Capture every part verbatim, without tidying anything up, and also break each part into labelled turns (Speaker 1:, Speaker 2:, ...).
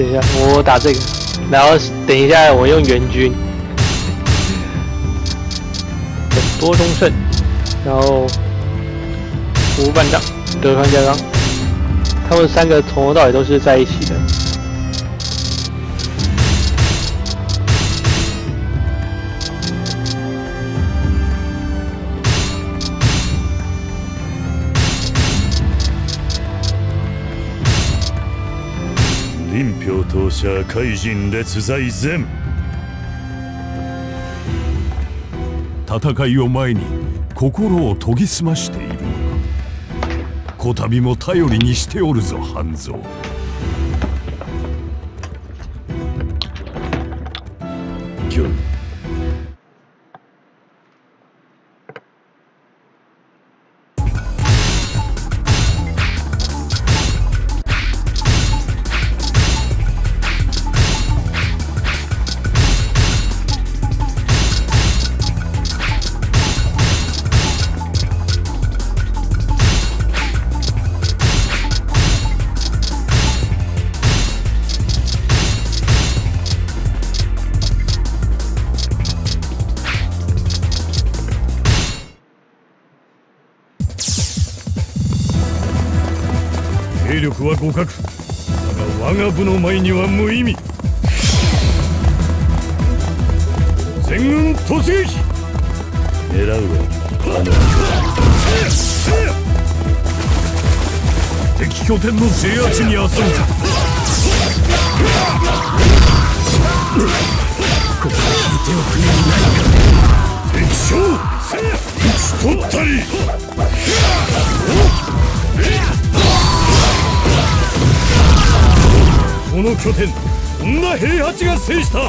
Speaker 1: 等一下，我打这个，然后等一下我用援军，很多忠胜，然后五半丈，德川家康，他们三个从头到尾都是在一起的。
Speaker 2: 臨氷投射怪人列在前。戦いを前に心を研ぎ澄ましているのか。こたびも頼りにしておるぞ半蔵。今日。 兵力は互角。だが我が部の前には無意味。全軍突撃。狙うはあの敵拠点の制圧にあそぶぞ。ここで引いておくようにないか。敵将討ち取ったり。この拠点、女平八が制した。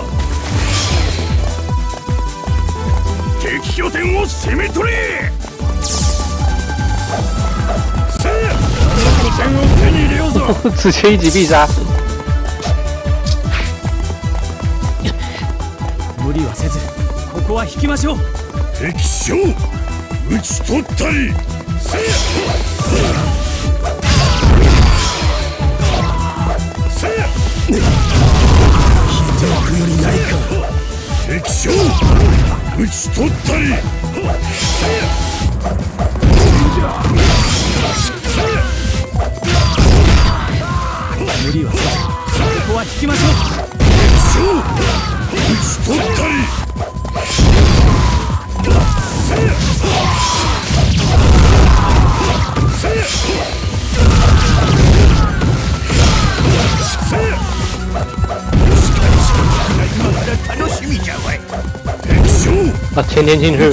Speaker 2: 敵拠点を攻め取れ。せいや、この拠点を手に入れようぞ。
Speaker 1: 直接一击必杀。
Speaker 3: 無理はせず、ここは引きましょう。
Speaker 2: 敵将、討ち取ったり。せいや。 引いておくよりないか。敵将討ち取ったり。
Speaker 3: 無理はせず、ここは引きましょう。
Speaker 2: 敵将討ち取ったり。
Speaker 1: 啊，前天进去。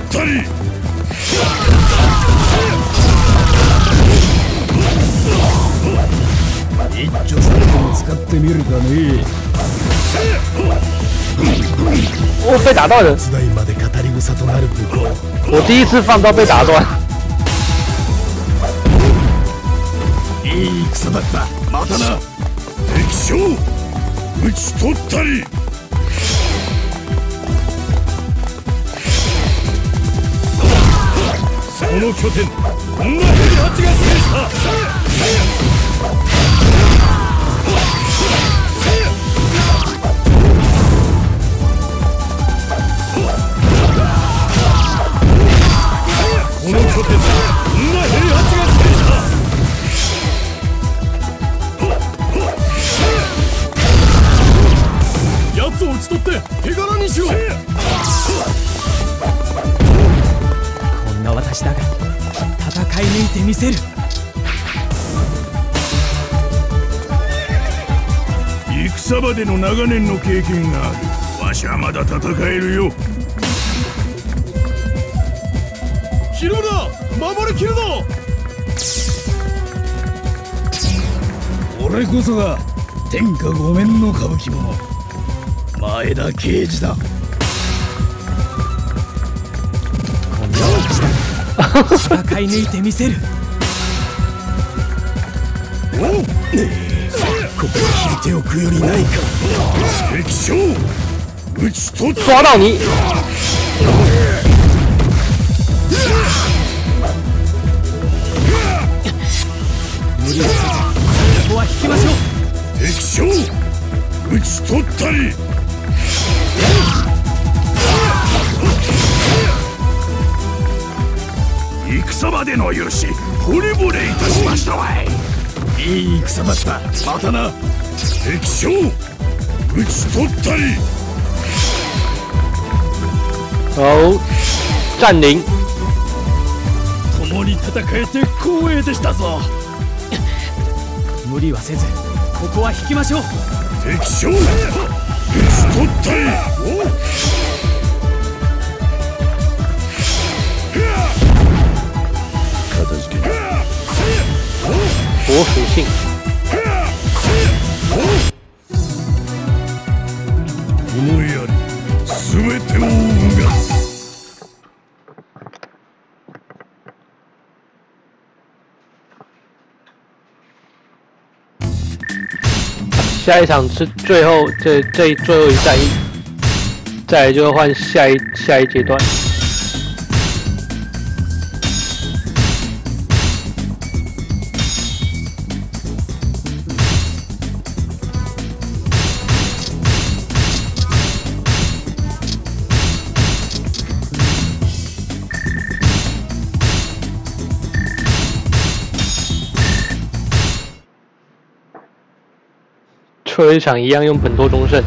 Speaker 2: 一丁さんも使ってみるかね。
Speaker 1: 哦，被打断了。我第一次放到被打断。
Speaker 2: いい戦だった。またな。敵将討ち取ったり。 この拠点、女平八が制した。この拠点、女平八が制した。奴を討ち取って手柄にしよう。
Speaker 3: 私だが戦い抜いてみせる。
Speaker 2: 戦場での長年の経験がある。わしはまだ戦えるよ。ひるむな、守りきるぞ。俺こそが天下御免の歌舞伎者、前田慶次だ。
Speaker 3: 戦い抜いてみせる。
Speaker 2: おう、ここは引いておくよりないか。敵将討ち取った。
Speaker 1: 抓到你。
Speaker 3: 無理をせず、ここは引きましょう。
Speaker 2: 敵将討ち取ったり。戦までの許し惚れ惚れいたしましたわい。いい戦だった。またな。敵将討ち取ったり。
Speaker 1: 好，占领。
Speaker 3: 共に戦えて光栄でしたぞ。無理はせずここは引きましょう。
Speaker 2: 敵将討ち取ったり。
Speaker 1: 火属性。
Speaker 2: 思いやり全てをうがす。
Speaker 1: 下一场是最后这这最后一战役，再来就换下一下一阶段。最后一场一样用本多忠胜。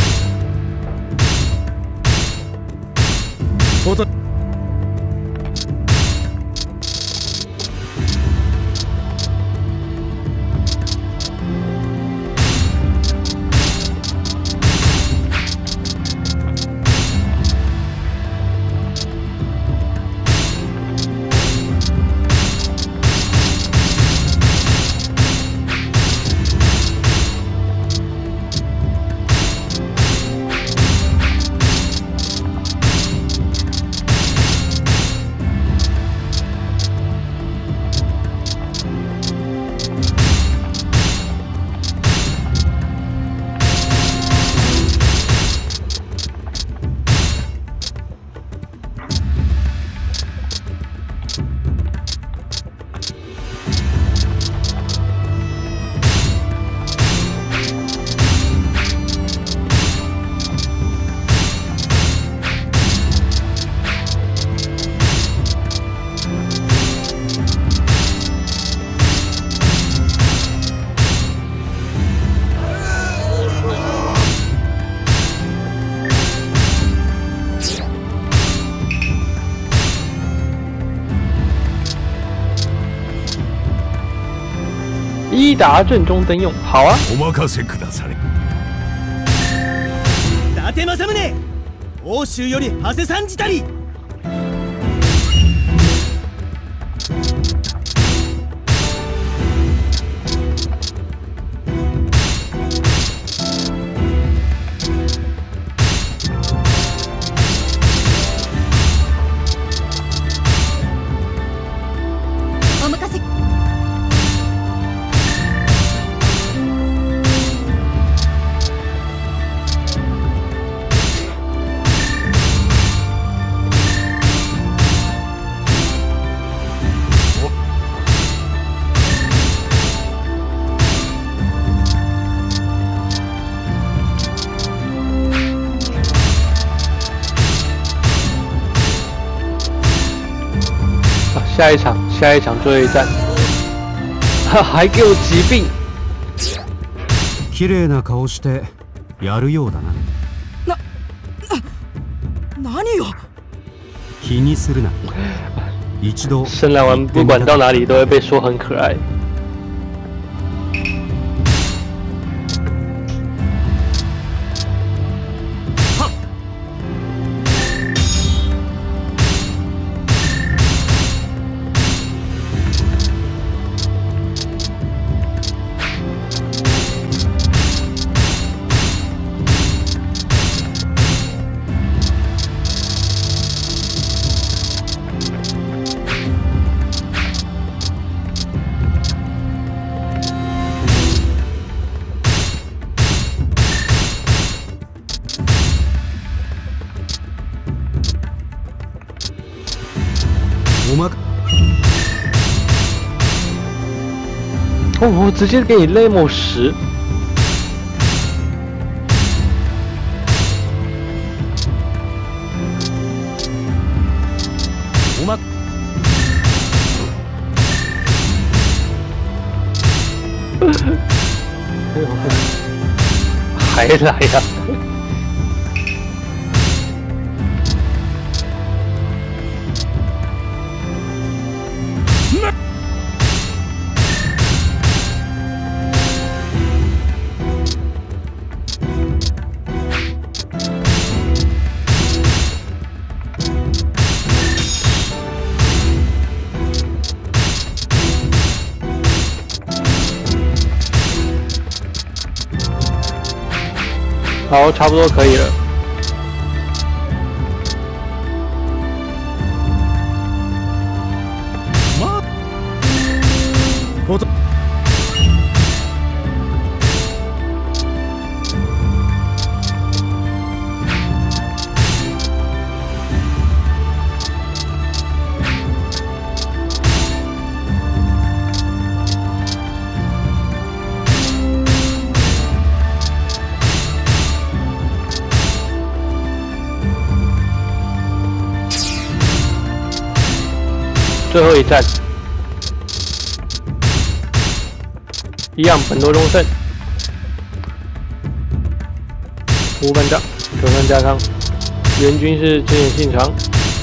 Speaker 1: 伊达阵中灯用，好啊！
Speaker 2: お任せくだされ。
Speaker 3: 伊達政宗、欧州より長谷さんじたり。
Speaker 4: お任せ。
Speaker 1: 下一场，下一场最后一战，哈，还给我疾病。
Speaker 5: 綺麗な顔してやるようだな。
Speaker 4: な、な、何よ。
Speaker 5: 気にするな。一度。
Speaker 1: 深蓝丸不管到哪里都会被说很可爱。哦，我直接给你 level 十。
Speaker 3: ま
Speaker 1: 还来呀、好，差不多可以了。
Speaker 3: まこと
Speaker 1: 最后一战，一样本多忠胜，五班长德川家康，援军是织田信长。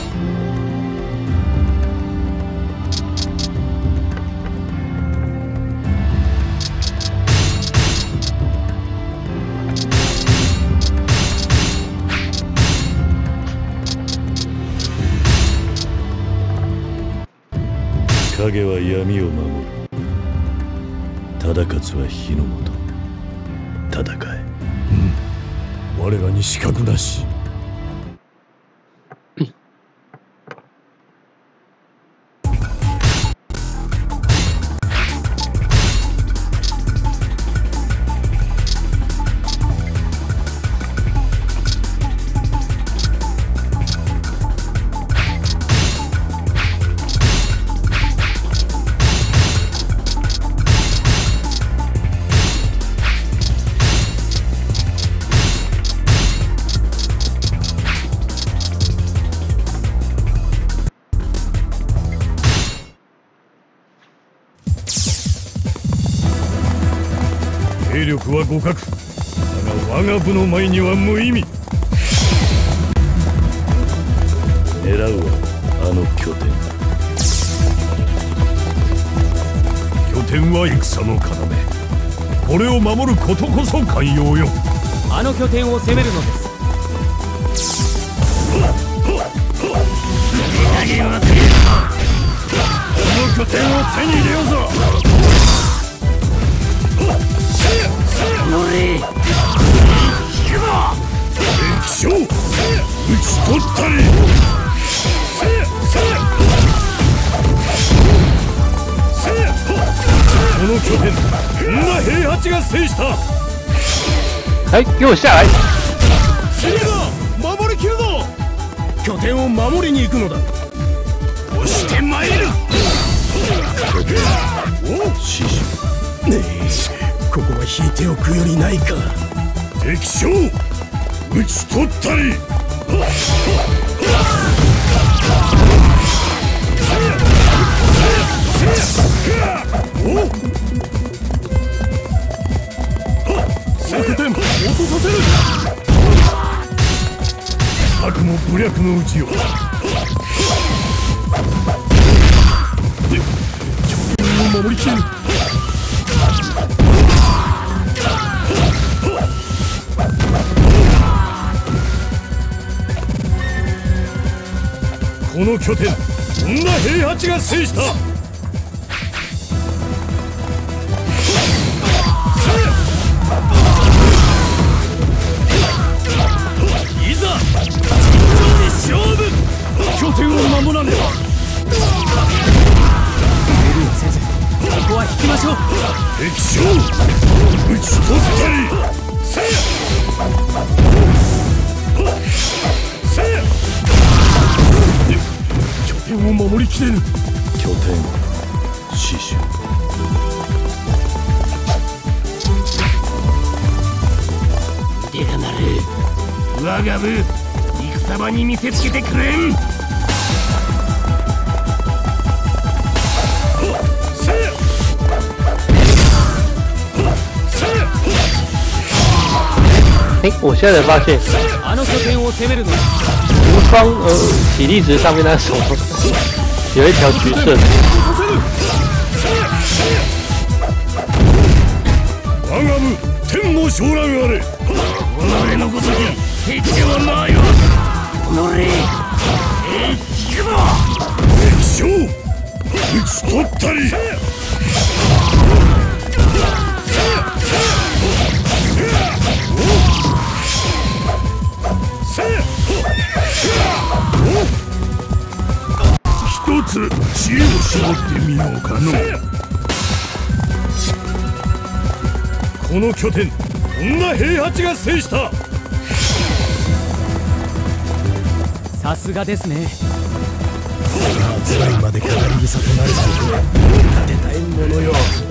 Speaker 2: 影は闇を守る。忠勝は火の元。戦え。うん。我らに死角なし。兵力は互角。だが我が部の前には無意味。狙うはあの拠点。拠点は戦の要。これを守ることこそ寛容よ。
Speaker 3: あの拠点を攻めるのです。
Speaker 2: この拠点を手に入れようぞ。敵将討ち取ったり。この拠点みんな平八が制した。
Speaker 1: 哎，给我下来！
Speaker 3: 次だ、守りきるぞ。拠点を守りに行くのだ。
Speaker 2: 押して参る。お師匠
Speaker 3: ねえ、ここは引いておくよりないか。
Speaker 2: 敵将討ち取ったり。お作点落とさせる。策も武略のうちよ。拠点を守りきる。この拠点女平八が制した。いざ勝負。拠点を守らねば。無理はせずここは引きましょう。敵将討ち取ったり。せやせや。拠点を守りきれぬ。拠点死守。腕が鳴る。我が部戦場に見せつけてくれん。
Speaker 1: 哎，我现在才发现，
Speaker 3: あの拠点を攻めるの。
Speaker 1: 无双呃体力值上面那什么，有一条橘色的。
Speaker 2: 我が部天の昇乱あれ。己のごとき敵ではないわ。己敵将討ち取ったり。一つ知恵を絞ってみようかの。この拠点こんな平八が制した。
Speaker 3: さすがですね。
Speaker 2: つらいまでかかり草となると立てたいものよ。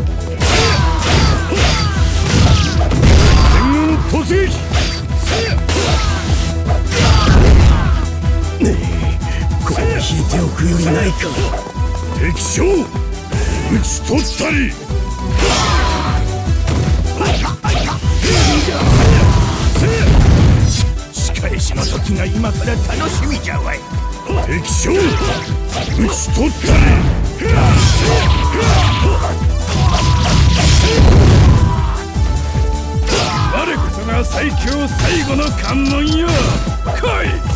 Speaker 2: 全軍突撃。ねえ、ここ引いておくよりないか。敵将討ち取ったり。仕返しの時が今から楽しみじゃわい。敵将討ち取ったり。我こそが最強最後の関門よ。来い。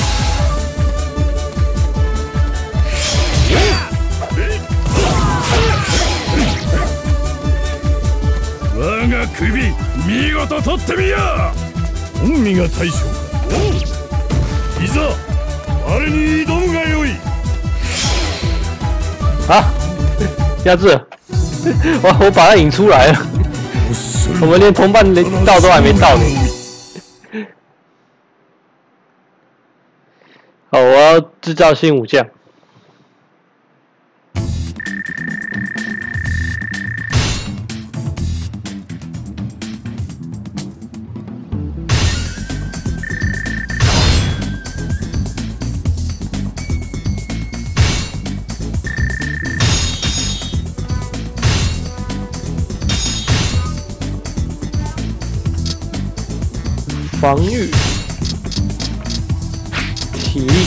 Speaker 2: 我が首見事取ってみや。本身が大将か。いざ我に挑むがよい。
Speaker 1: 啊，压制了！我我把他引出来了，我们连同伴连到都还没到呢。好，我要制造新武将。防御、体力、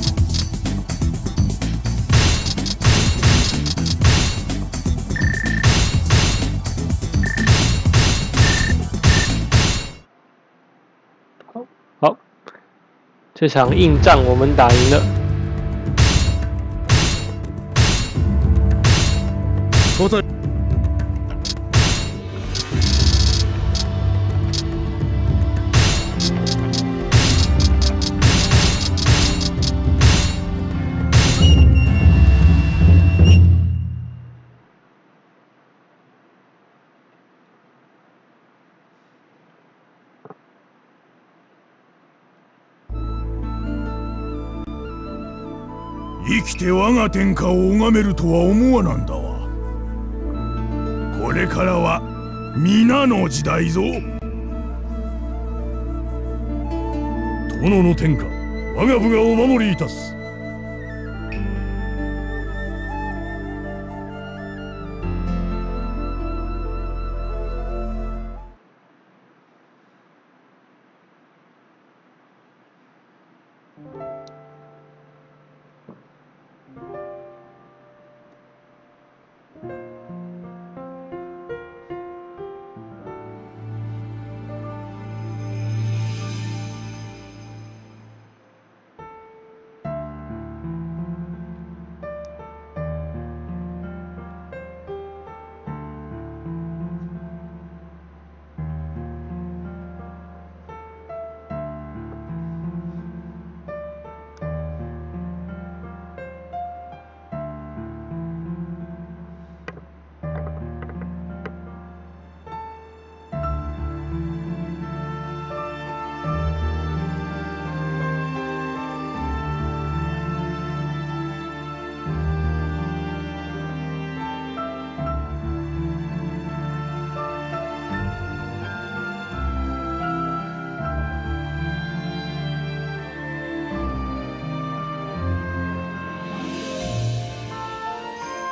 Speaker 1: 好，好，这场硬仗我们打赢了。
Speaker 2: 生きて我が天下を拝めるとは思わなんだわ。これからは皆の時代ぞ。殿の天下我が部がお守りいたす。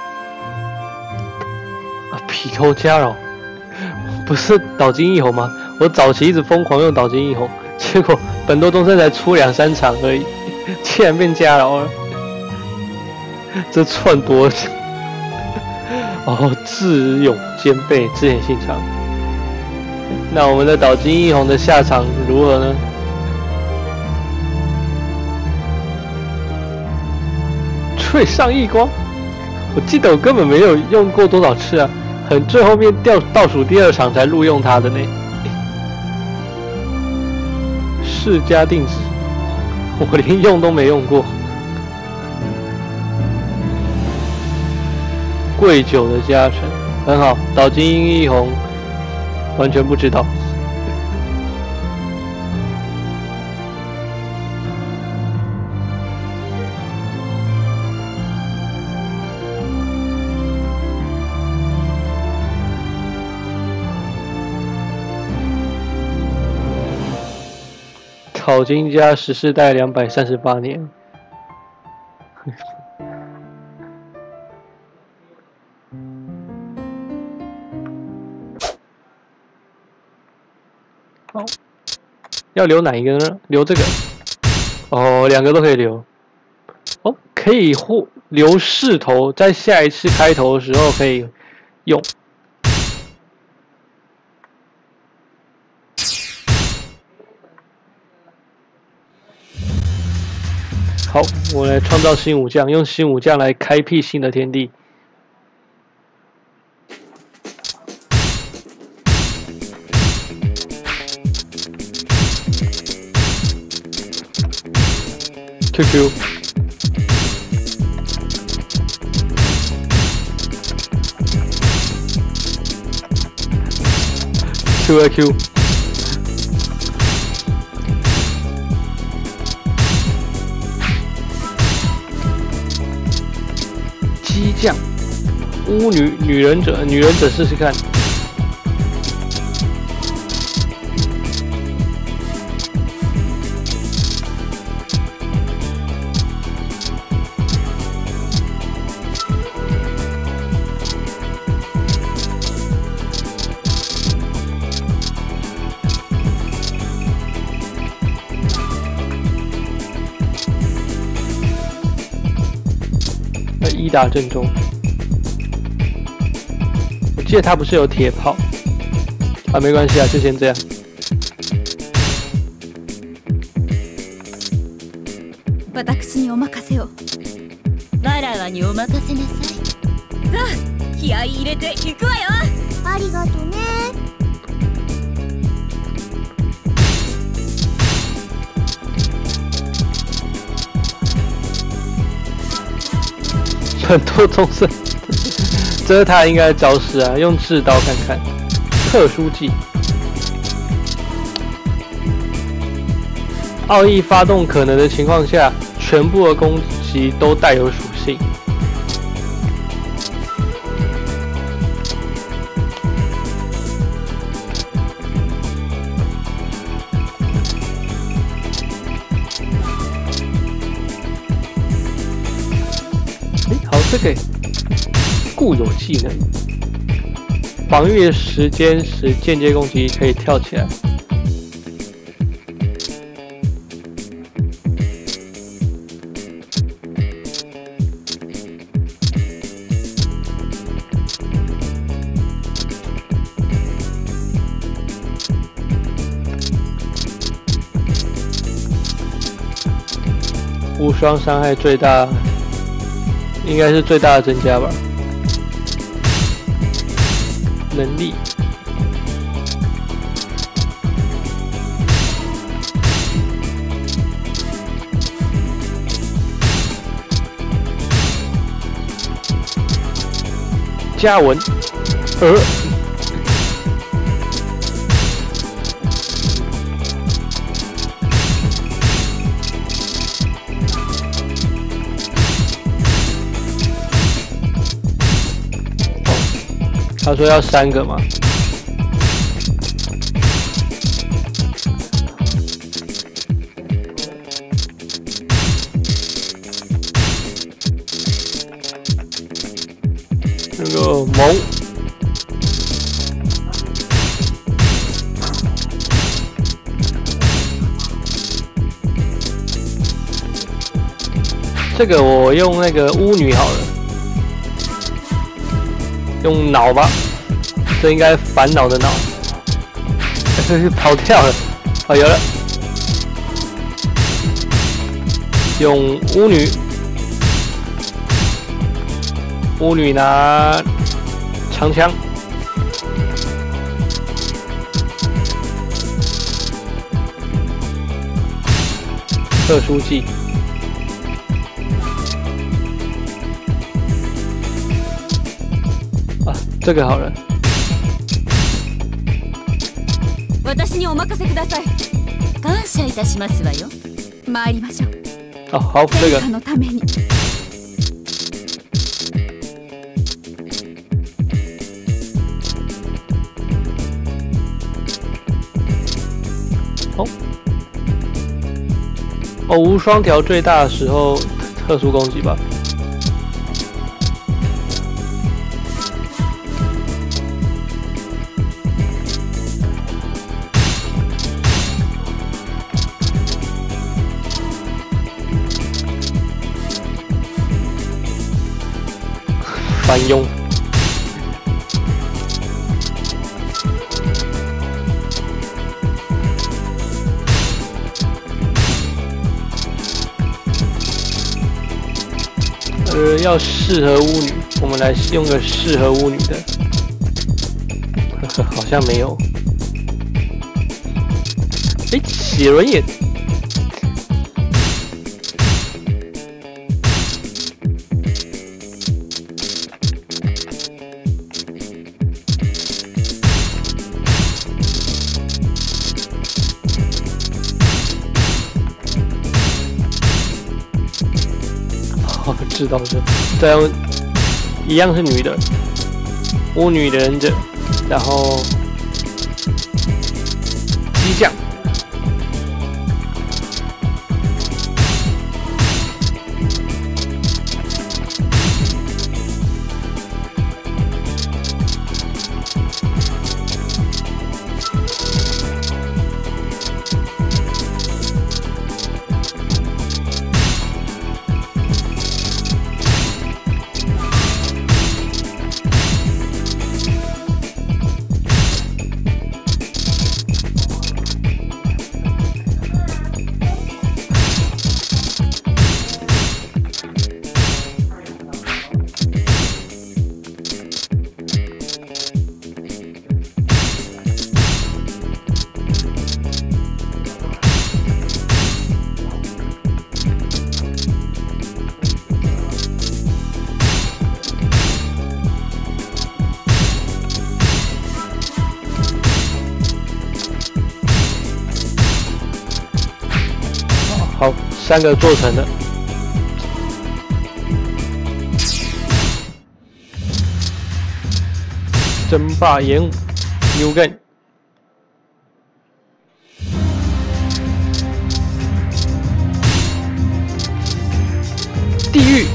Speaker 1: 匹寇家老，不是岛津义弘吗？ 我早期一直疯狂用岛津义弘，结果本多忠胜才出两三场而已，竟然变家老了，这串多久？哦，智勇兼备，知言信长。那我们的岛津义弘的下场如何呢？退上一光，我记得我根本没有用过多少次啊，很最后面掉倒数第二场才录用它的呢。世家定制，我连用都没用过。贵酒的加成很好，岛津义弘完全不知道。岛津家十四代两百三十八年，好，要留哪一个呢？留这个。哦，两个都可以留。哦，可以或留势头，在下一次开头的时候可以用。好，我来创造新武将，用新武将来开辟新的天地。Q Q。Q 啊 Q。激将，巫女女忍者，女忍者试试看。一打正中，我记得他不是有铁炮啊，没关系啊，就先这样。
Speaker 4: 私にお任せを。
Speaker 6: わらわにお任せなさい。
Speaker 4: さあ、気合い入れていくわよ。
Speaker 6: ありがとね。
Speaker 1: 本多忠胜，这是他应该的招式啊！用制刀看看，特殊技，奥义发动可能的情况下，全部的攻击都带有属性。好，这个固有技能，防御的时间时间接攻击可以跳起来。无双伤害最大。应该是最大的增加吧。能力，加文，呃。他说要三个嘛，那个萌， 这个我用那个巫女好了，用脑吧，这应该烦恼的恼。跑掉了，哦，有了，用巫女，巫女拿长枪。 特殊技啊，这个好了。
Speaker 4: 私にお任せください。
Speaker 6: 感謝いたしますわよ。
Speaker 4: 参りましょう。
Speaker 1: 哦，好，这个
Speaker 4: 天下のために。
Speaker 1: 哦。 哦，无双条最大的时候，特殊攻击吧。反佣。 呃，要适合巫女，我们来用个适合巫女的，呵呵，好像没有。哎，写轮眼，哦，知道了，再用一样是女的，巫女的忍者，然后激将。 好，三个做成了。争霸演武 ，New Game。地狱。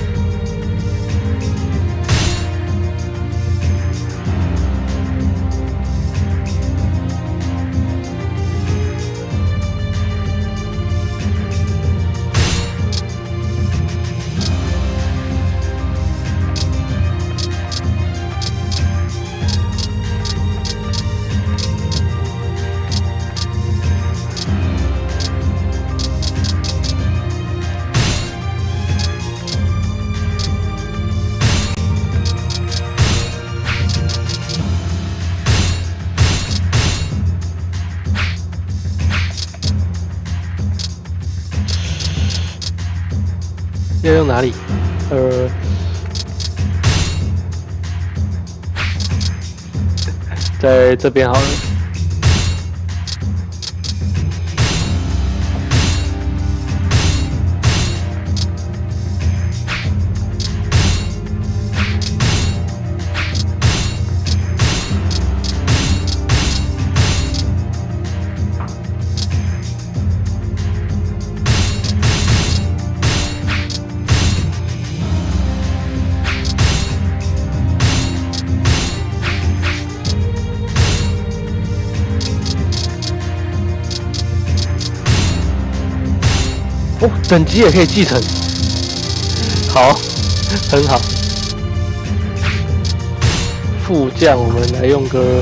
Speaker 1: 要用哪里？呃，在这边好了。哦，等级也可以继承。 好，很好。副将我们来用个。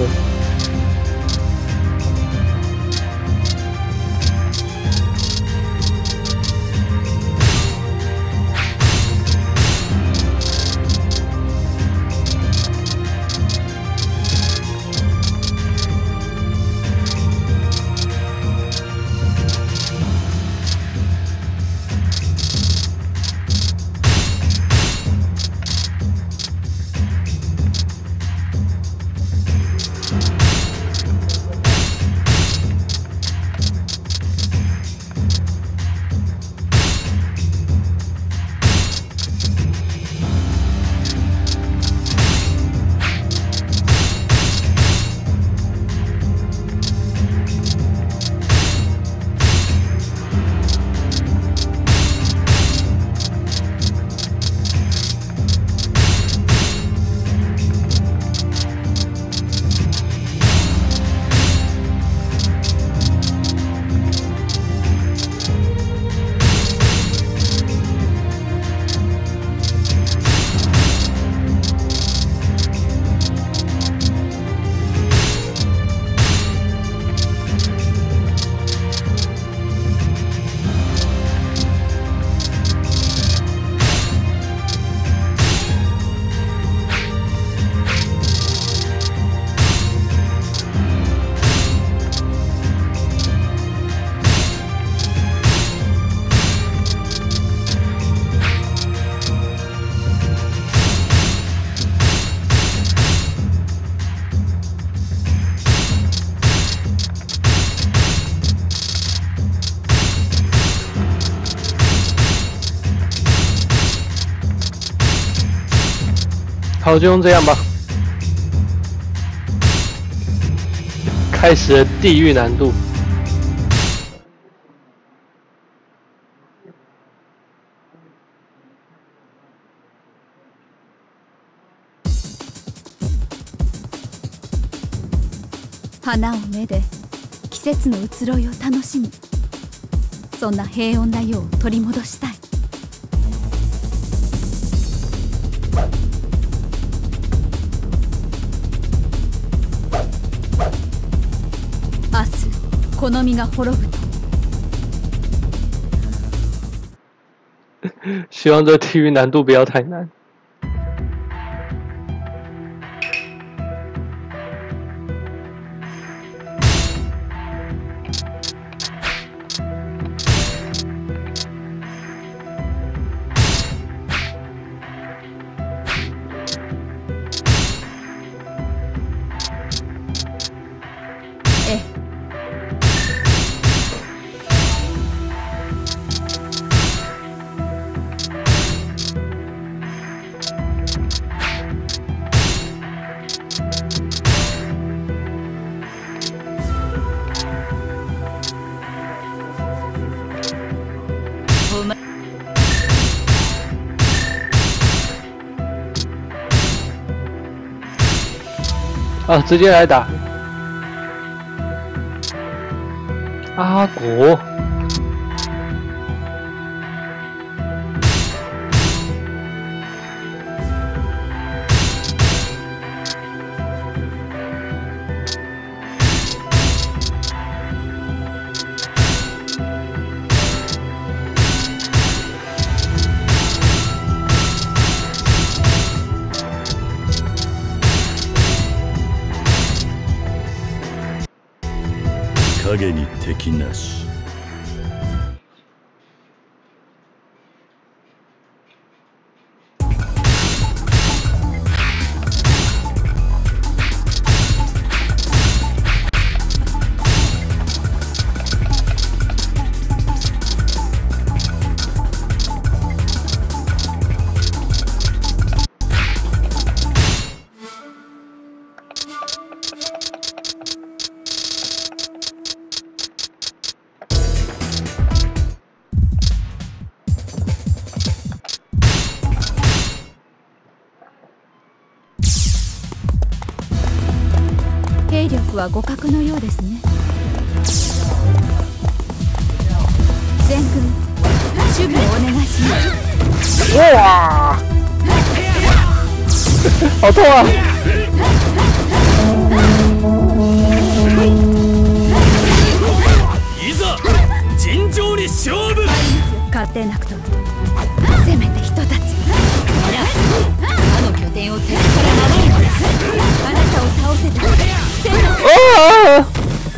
Speaker 1: 好，就用这样吧。开始了地狱难度。
Speaker 4: 花をめで季節の移ろいを楽しみ、そんな平穏な世を取り戻したい。明日この身が滅ぶと。
Speaker 1: 希望这地狱难度不要太难。啊，直接来打阿果。
Speaker 2: 影に敵なし。
Speaker 4: 兵力は互角のようですね。全軍守備をお願いします。
Speaker 1: 哇！好痛啊！
Speaker 3: いざ尋常に勝負。
Speaker 4: 勝てなくともせめて人たち
Speaker 6: あの拠点を敵から守るのです。
Speaker 4: あなたを倒せた
Speaker 1: 啊！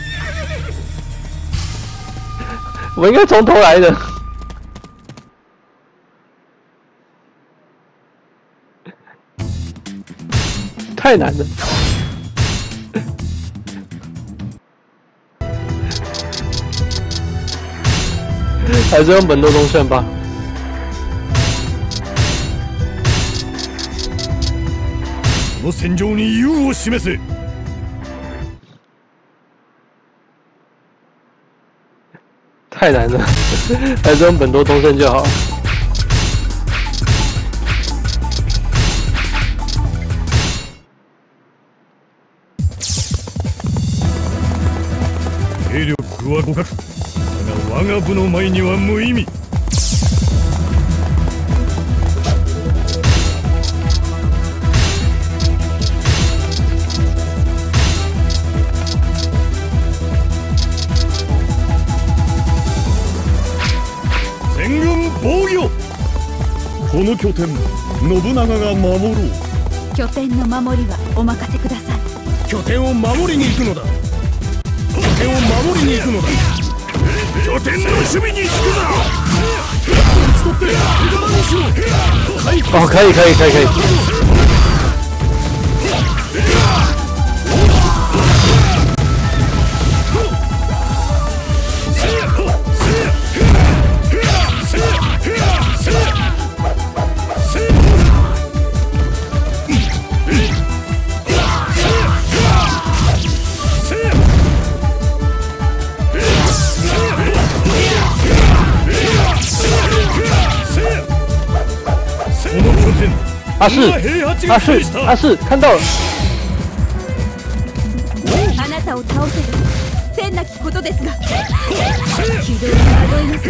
Speaker 1: 我应该从头来的。太难了。还是用本多忠胜吧。
Speaker 2: この戦場に優を示せ。
Speaker 1: 太难了，还是用本多忠胜就好。
Speaker 2: 兵力は互角。だが我が部の前には無意味。全軍防御。この拠点、信長が守ろう。
Speaker 4: 拠点の守りはお任せください。
Speaker 3: 拠点を守りに行くのだ。拠点を守りに行くのだ。
Speaker 2: 拠点の守備につくぞ。
Speaker 3: 打ち取って無駄にしろ。
Speaker 1: 哦，可以可以可以可以。阿四，阿四，阿四，看到了。
Speaker 4: あなたを倒せる千なきことですが、軌道に惑います。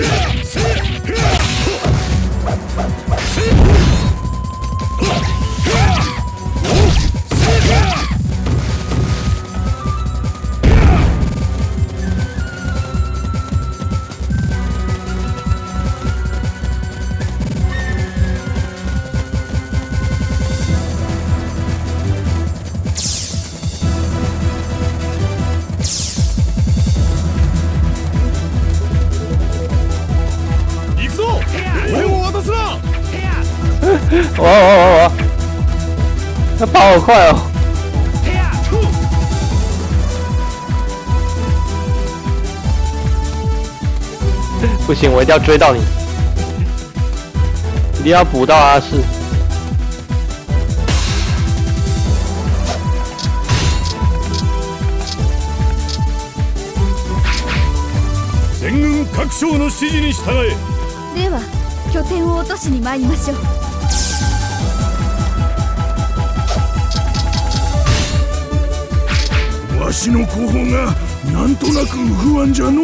Speaker 1: 哇哇哇哇！他跑好快哦！不行，我一定要追到你，一定要捕到阿四。
Speaker 2: 全軍各将の指示に従え。
Speaker 4: では拠点を落としに参りましょう。
Speaker 2: わしの後方がなんとなく不安じゃのう。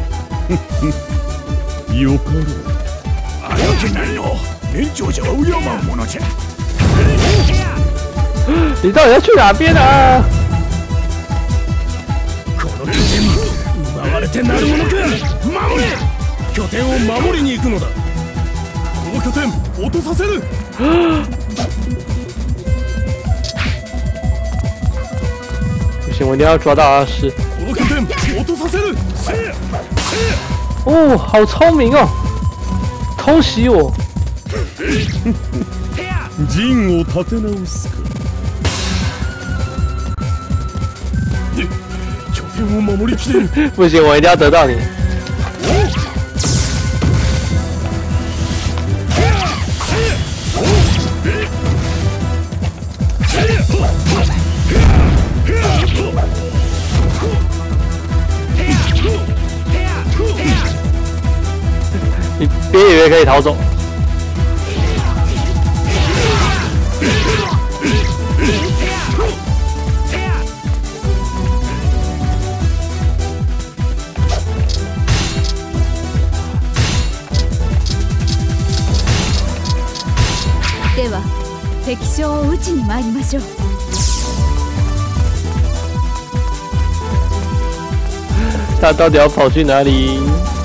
Speaker 2: よかろう。あやけないの年長者は敬うものじゃ。
Speaker 1: 你到底要去哪边啊？
Speaker 3: この拠点奪われてなるものか。守れ。拠点を守りに行くのだ。この拠点落とさせる。
Speaker 1: 不行，我一定要抓到阿四。
Speaker 3: この拠点落とさせる。
Speaker 1: 哦，好聪明哦，偷袭我。
Speaker 2: 陣を立て直すか。拠点を守りきれる。
Speaker 1: 不行，我一定要得到你。你别以为可以逃走。
Speaker 4: では敵将を討ちに参りましょう。
Speaker 1: 他到底要跑去哪里？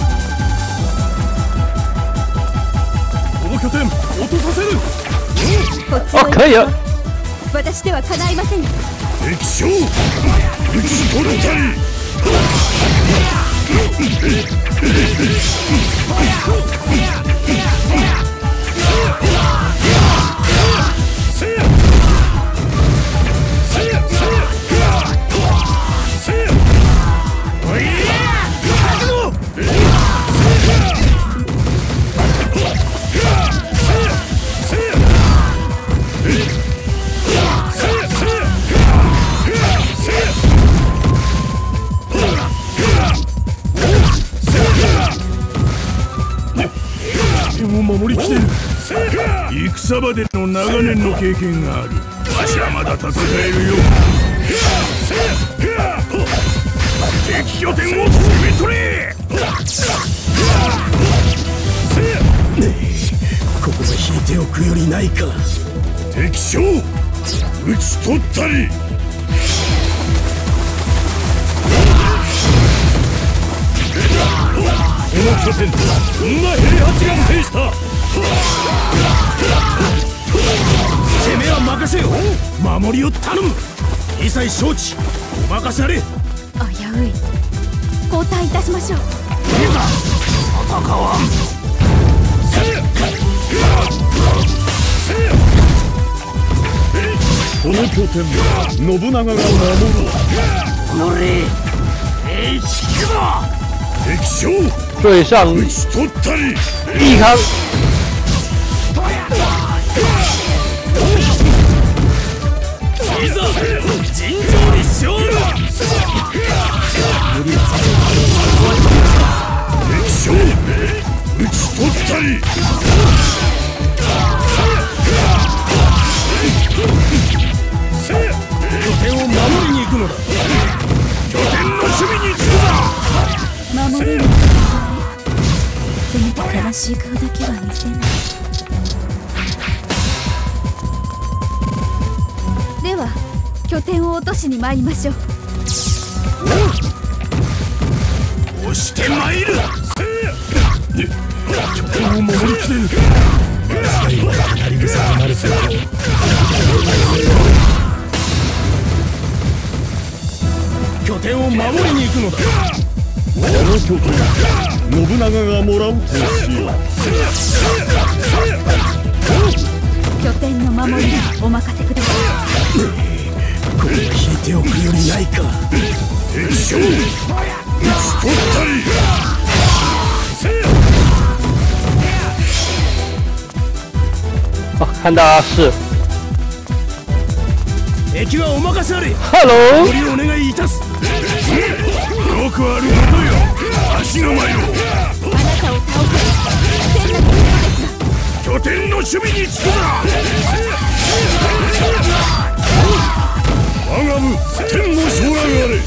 Speaker 3: この拠点落とさせる。
Speaker 1: 哦，可以了。
Speaker 4: 私では叶いません。
Speaker 2: 敵将討ち取ったり。
Speaker 3: 守りきてる。戦場での長年の経験がある。わしはまだ戦えるよ。敵拠点を攻め取れ。ここで引いておくよりないか。
Speaker 2: 敵将討ち取ったり。この拠点こんな平八が制した。
Speaker 3: 攻めは任せよ。守りを頼む。一切承知。お任せあれ。
Speaker 4: 危うい。交代いたしましょう。
Speaker 3: いざ戦わん。
Speaker 2: この拠点信長が守る。
Speaker 3: 乗れ。えい、引くぞ。
Speaker 2: 敵将
Speaker 1: 对上
Speaker 2: 討ち取ったり。
Speaker 1: 义康。
Speaker 3: いざ尋常に勝負。
Speaker 2: 敵将討ち取ったり。
Speaker 3: 拠点を守りに行くのだ。拠点の守備につくぞ。
Speaker 4: 守れる。せめて悲しい顔だけは見せない。では拠点を落としに参りましょう。
Speaker 3: 押して参る。拠点を守りきれる。最後は語り草となるぞ。拠点を守りに行くのだ。
Speaker 2: この拠点信長がもらうとしよう。
Speaker 4: 拠点の守りお任せください。
Speaker 3: これは引いておくよりないか。
Speaker 2: 敵将討ち取ったり。
Speaker 1: 哦，看到阿四。
Speaker 3: 敵はお任せあれ。
Speaker 1: ハロ
Speaker 3: 守りをお願いいたす。よくあることよ。足の前を。
Speaker 4: あなたを倒せ。危険なところですが。
Speaker 3: 拠点の守備につくぞ。
Speaker 2: 我が部天の将来あれ。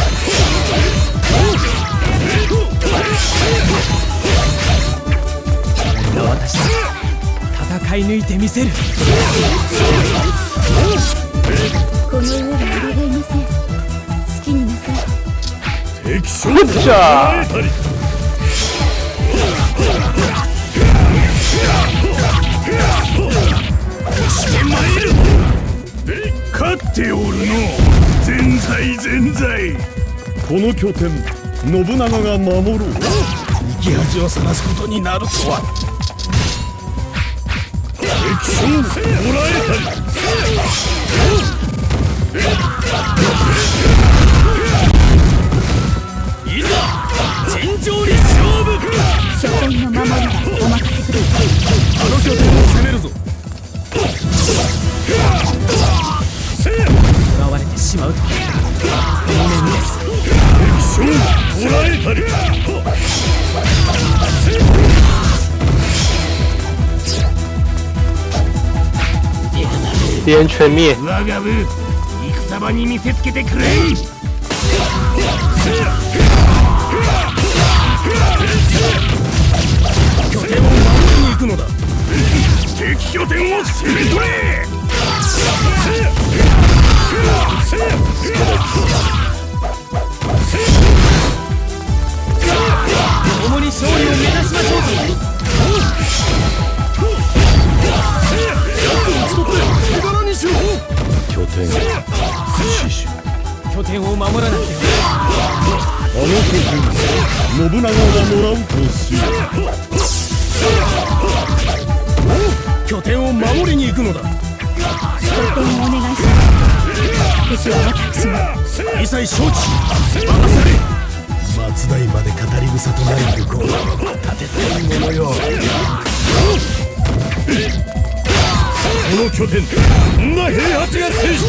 Speaker 3: 私戦い抜いてみせる。
Speaker 4: この上に俺がいません。好きになさい。
Speaker 2: 敵将
Speaker 1: よっしゃ
Speaker 2: 捕らえたり。
Speaker 3: して参る。勝っておるの。全財全財。
Speaker 2: この拠点信長が守る。
Speaker 3: 生き恥をさらすことになるとは。
Speaker 2: 敵将捕らえたり。
Speaker 3: いざ尋常に勝負。
Speaker 4: 拠点の守りお任せください。
Speaker 3: あの拠点を攻めるぞ。奪われてしまうとは無念です。
Speaker 2: 敵将捕らえたり。
Speaker 1: 敌人全灭。
Speaker 3: 我が部戦場に見せつけてくれ。拠点を守りに行くのだ。
Speaker 2: 敵敵拠点を攻め取れ。
Speaker 3: 共に勝利を目指しましょう。手柄にしろ。
Speaker 2: 拠点死守。
Speaker 3: 拠点を守らなきゃ。
Speaker 2: あの拠点信長がもらうとしよ
Speaker 3: う。拠点を守りに行くのだ。
Speaker 4: 拠点をお願いします。敵は私が。
Speaker 3: 一切承知。任せれ。松代まで語り草となる武功立てたいものよ。
Speaker 2: この拠点んな平八が制した。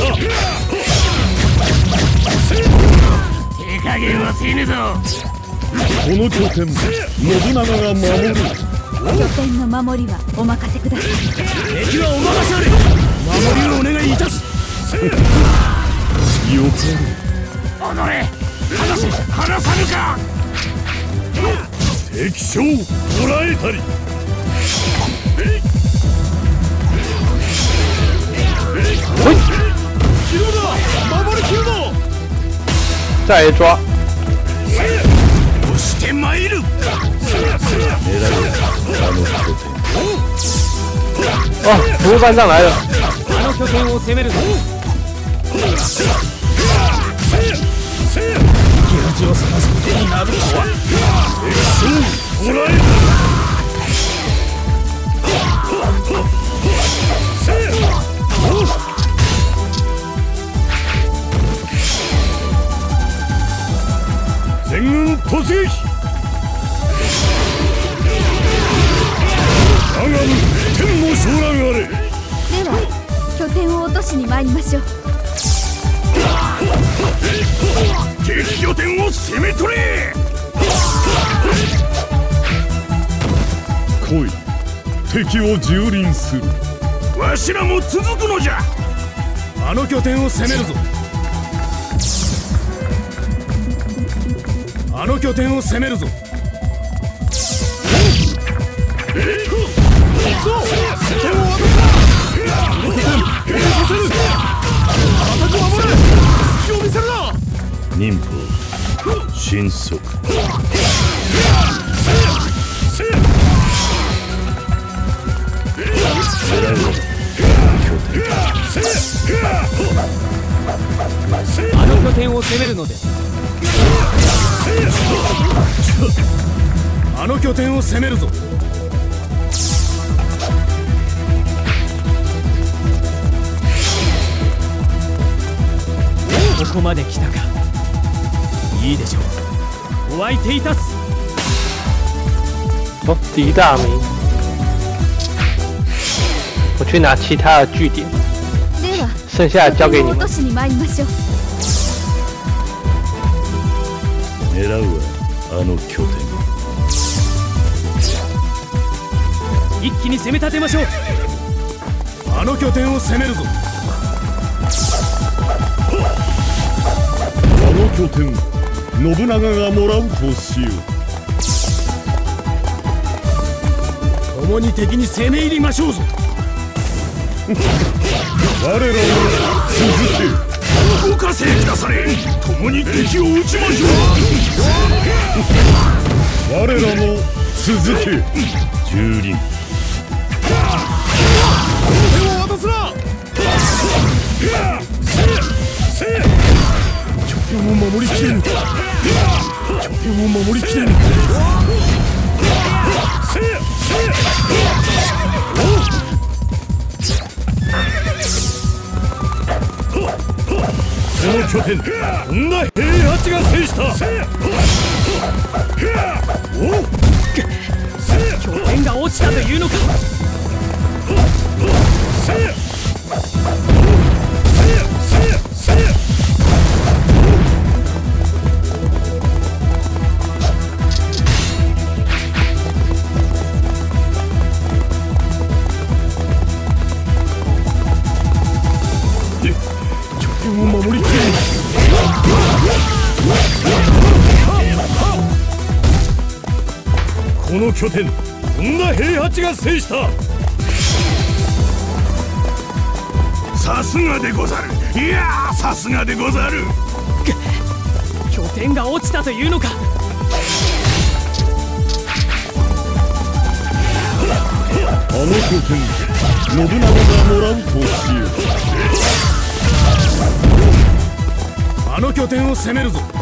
Speaker 2: 手加減はせぬぞ。この拠点信長が守る。
Speaker 4: 拠点の守りはお任せください。
Speaker 3: 敵はお任せあれ。守りをお願いいたす。
Speaker 2: よかろう。おのれ離せ離さぬか。敵将捕らえたり。
Speaker 1: 喂，
Speaker 3: 切るだ守り切るぞ。
Speaker 1: 再来抓。
Speaker 2: 押して参る。狙えあの拠点。
Speaker 1: 哦，服务班上来了。
Speaker 3: あの拠点を攻めるぞ。源氏を探すことになるとは。
Speaker 2: 敵将捕らえた。全軍突撃。我が部天の将来あれ。
Speaker 4: では拠点を落としに参りましょう。
Speaker 2: 敵拠点を攻め取れ。来い、敵を蹂躙する。わしらも続くのじゃ。
Speaker 3: あの拠点を攻めるぞ。あの拠点を攻めるぞ。
Speaker 2: 忍法神速。
Speaker 3: あの拠点を攻めるのです。あの拠点を攻めるぞ。ここまで来たか。いいでしょう。お相手いたす。
Speaker 1: 哦，狄大明，我去拿其他的据点，
Speaker 4: では
Speaker 1: 剩下的交给你们。
Speaker 4: 拠点を落としに参りましょう。
Speaker 2: 狙うはあの拠点。
Speaker 3: 一気に攻め立てましょう。あの拠点を攻めるぞ。
Speaker 2: あの拠点信長がもらうとしよ
Speaker 3: う。共に敵に攻め入りましょうぞ。
Speaker 2: 我らを続け。おかせくだされ。共に敵を撃ちましょう。我らも続け。蹂躙。
Speaker 3: 手を渡すな。拠点を守りきれぬ。拠点を守りきれぬ。
Speaker 2: その拠点女平八が制した。
Speaker 3: 拠点が落ちたというのか。
Speaker 2: 守りきれる。この拠点女平八が制した。 さすがでござる。いやさすがでござる。
Speaker 3: 拠点が落ちたというのか。
Speaker 2: あの拠点信長がもらうとしよう。
Speaker 3: あの拠点を攻めるぞ。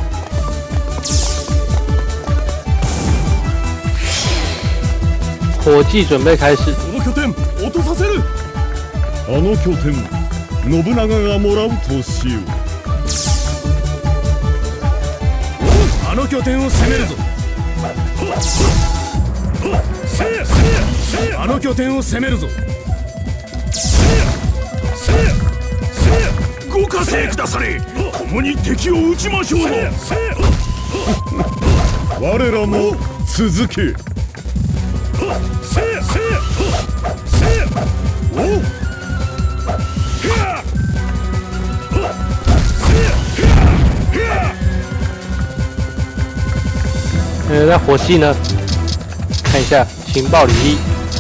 Speaker 1: 火计准备开始。
Speaker 3: この拠点落とさせる。
Speaker 2: あの拠点信長がもらうとしよう。
Speaker 3: あの拠点を攻めるぞ。あの拠点を攻めるぞ。
Speaker 2: ご加勢くだされ。共に敵を撃ちましょうぞ。我らも続け。
Speaker 1: 呃，那火计呢？看一下情报履历。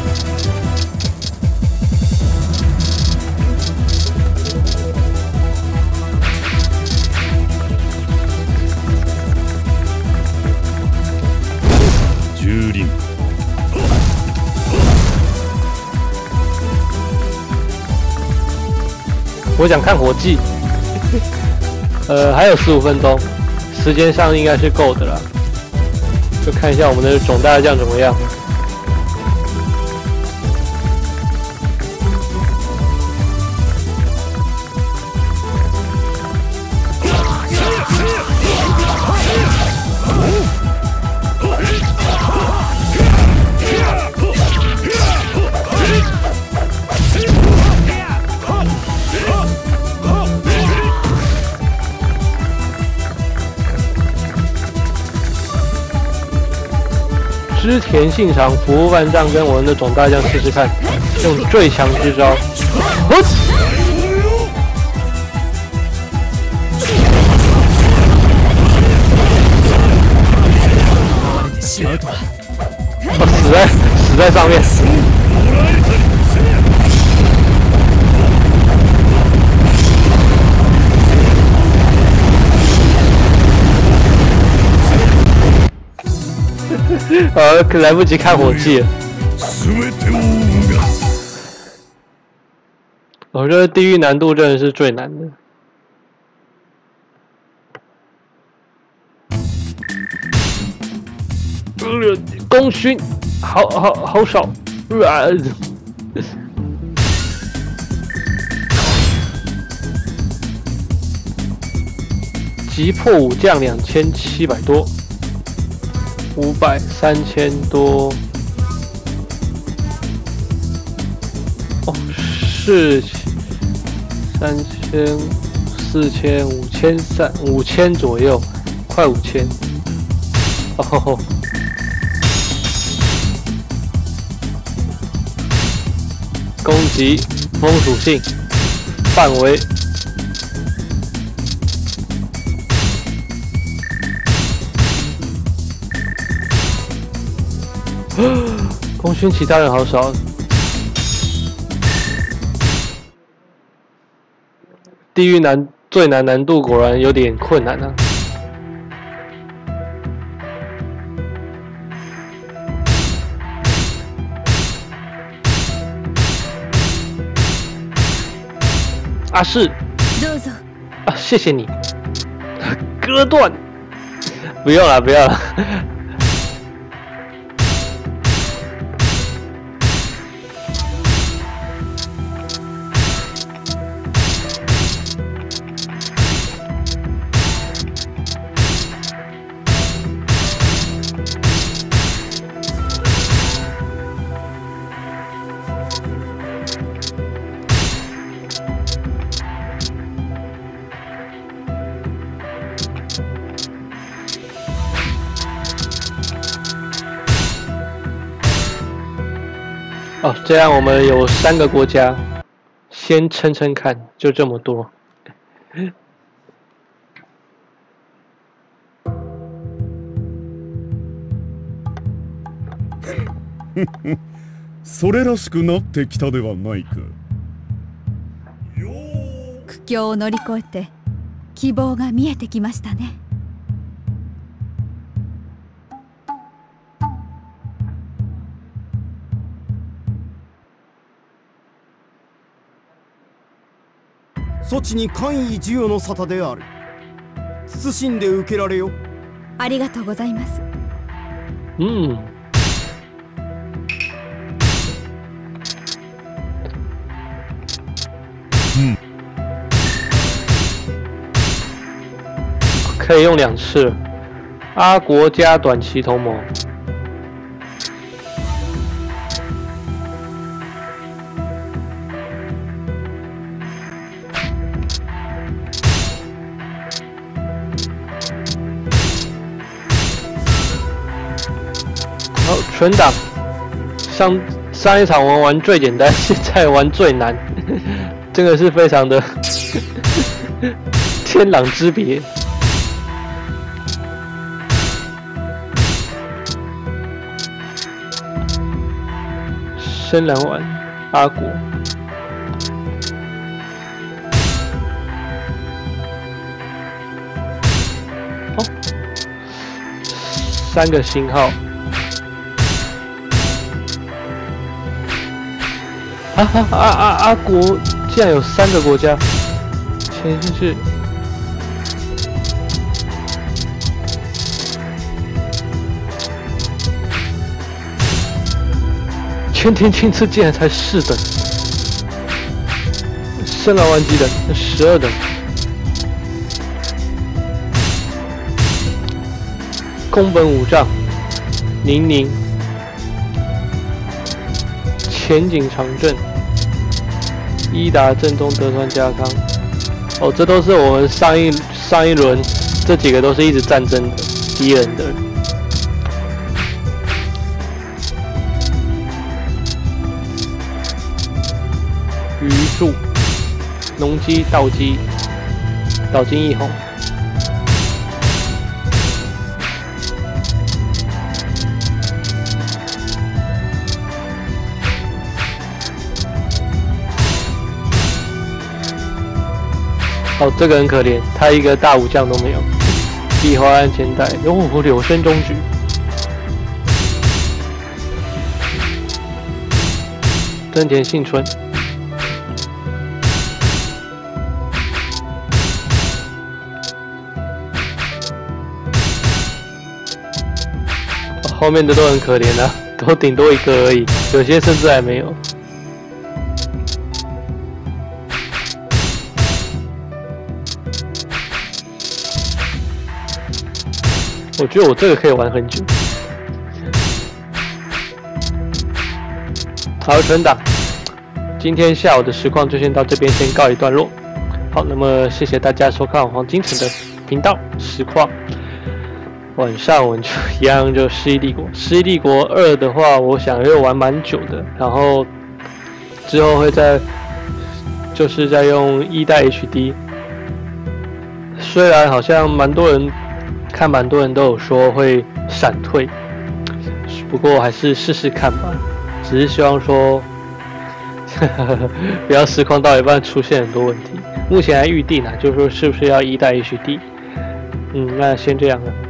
Speaker 2: 蹂躙。
Speaker 1: 我想看火计。呃，还有十五分钟，时间上应该是够的啦。就看一下我们的总大将怎么样。织田信长、服务万丈跟我们的总大将试试看，用最强之招。哦，死在死在上面。呃，来不及看火计了。我觉得地狱难度真的是最难的。呃，功勋，好好好少。啊！击破武将两千七百多。五百三千多，哦，是三千、四千、五千三、五千左右，快五千。哦，攻击风属性范围。功勋其他人好少，地狱难最难难度果然有点困难啊！啊是，啊谢谢你，割断，不用了不用了。哦，这样我们有三个国家，先撑撑看，就这么多。
Speaker 2: それらしくなってきたではないか。よ
Speaker 4: 境を乗り越えて希望が見えてきましたね。
Speaker 3: そちに官位授与の沙汰である。謹んで受けられよ。
Speaker 4: ありがとうございます。
Speaker 1: 嗯。
Speaker 2: 嗯。
Speaker 1: 可以用两次。阿国加短期同盟。好，存档。上上一场玩玩最简单，现在玩最难，这个是非常的天壤之别。深蓝丸阿国，哦，三个星号。啊啊啊啊！阿国竟然有三个国家，前进去。全田庆次竟然才四等，深蓝丸几等？十二等。宫本武藏，宁宁，前景长政。伊达正宗德川家康，哦，这都是我们上一上一轮这几个都是一直战争的敌人的。鱼柱、农机、道机、岛津义弘。哦，这个很可怜，他一个大武将都没有。梨花庵前代，哦，柳生中举。真田幸村。哦，后面的都很可怜啊，都顶多一个而已，有些甚至还没有。我觉得我这个可以玩很久。好，存档。今天下午的实况就先到这边，先告一段落。好，那么谢谢大家收看黄金城的频道实况。晚上我们就一样就《世纪帝国》，《世纪帝国二》的话，我想又玩蛮久的，然后之后会再就是在用一代 H D。虽然好像蛮多人。看蛮多人都有说会闪退，不过还是试试看吧。只是希望说，不要实况到一半出现很多问题。目前还预定啊，就是说是不是要一代 H D？ 嗯，那先这样了。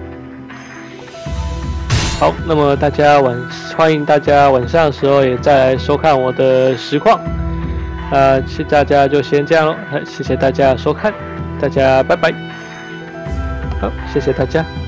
Speaker 1: 好，那么大家晚欢迎大家晚上的时候也再来收看我的实况。呃，大家就先这样咯，谢谢大家收看，大家拜拜。好，谢谢大家。